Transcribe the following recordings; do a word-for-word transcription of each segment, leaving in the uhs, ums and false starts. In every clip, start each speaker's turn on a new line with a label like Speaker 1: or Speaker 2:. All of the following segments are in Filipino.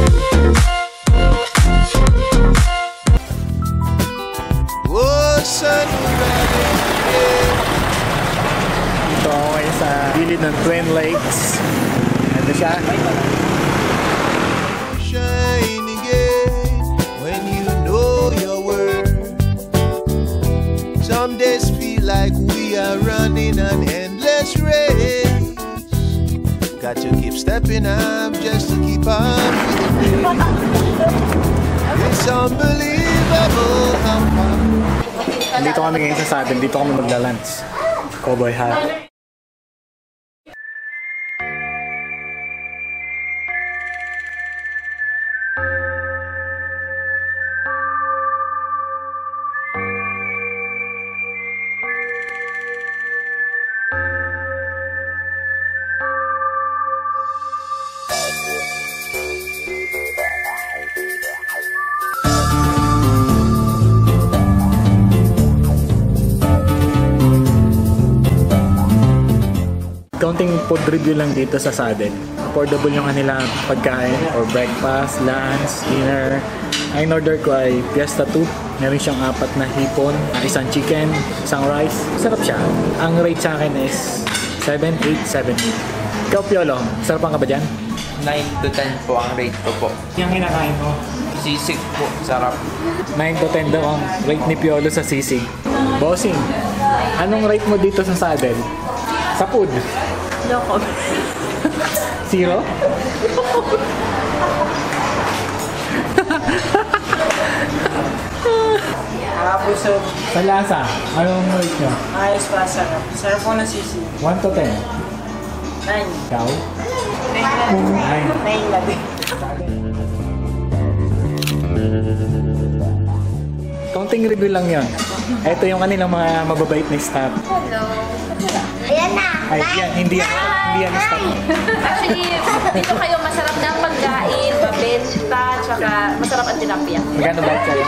Speaker 1: Ito ako ngayon sa gilid ng Twin Lakes. Ito siya.
Speaker 2: Shine again when you know your worth. Some days feel like we are running an endless race. Got to keep stepping up just to keep up with the pace. It's unbelievable how far.
Speaker 1: Dito kami ngayon sa saddle. Dito kami magla-lunch. Cowboy hat. Counting food review lang dito sa saddle. Affordable yung kanilang pagkain or breakfast, lunch, dinner. Ang in-order ko ay Fiesta two. Meron siyang apat na hipon, isang chicken, isang rice. Sarap siya. Ang rate sa akin is seven, eight, seven, eight. Ikaw, Piolo, sarapan ka ba dyan?
Speaker 3: nine to ten po ang rate ko po.
Speaker 1: Yung kinakain mo?
Speaker 3: Sisig po, sarap.
Speaker 1: nine to ten daw ang rate ni Piolo sa sisig. Bossing, anong rate mo dito sa saddle? Sa food?
Speaker 4: Loko.
Speaker 1: Zero?
Speaker 4: Tapos so,
Speaker 1: Sa lasa, anong rate nyo?
Speaker 4: ayos pa, sarap. Sarap po ng sisi.
Speaker 1: one to ten?
Speaker 4: Nine.
Speaker 1: Ikaw?
Speaker 4: Nine. Nine na din.
Speaker 1: Counting review lang yun. Ito yung kanilang mga mababait na staff.
Speaker 5: Hello. Ayan na.
Speaker 1: Ay, yan, hindi yan. Hindi yan staff.
Speaker 5: Actually, dito kayo masarap na ang pagkain, mabenta, tsaka masarap ang tilapia.
Speaker 1: Magkano ba kayo?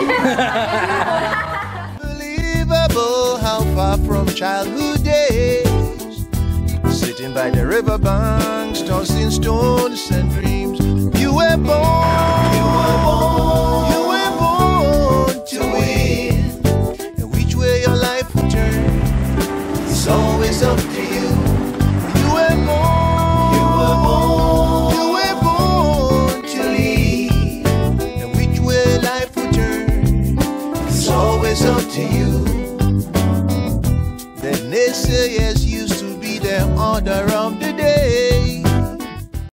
Speaker 2: Unbelievable how far from childhood days. Sitting by the riverbanks, tossing stones and dreams. You were born. You were born. You were born to win. And which way your life will turn, it's always up to you. You were born. You were born. You were born to lead. And which way life will turn, it's always up to you. The naysayers used to be there all around.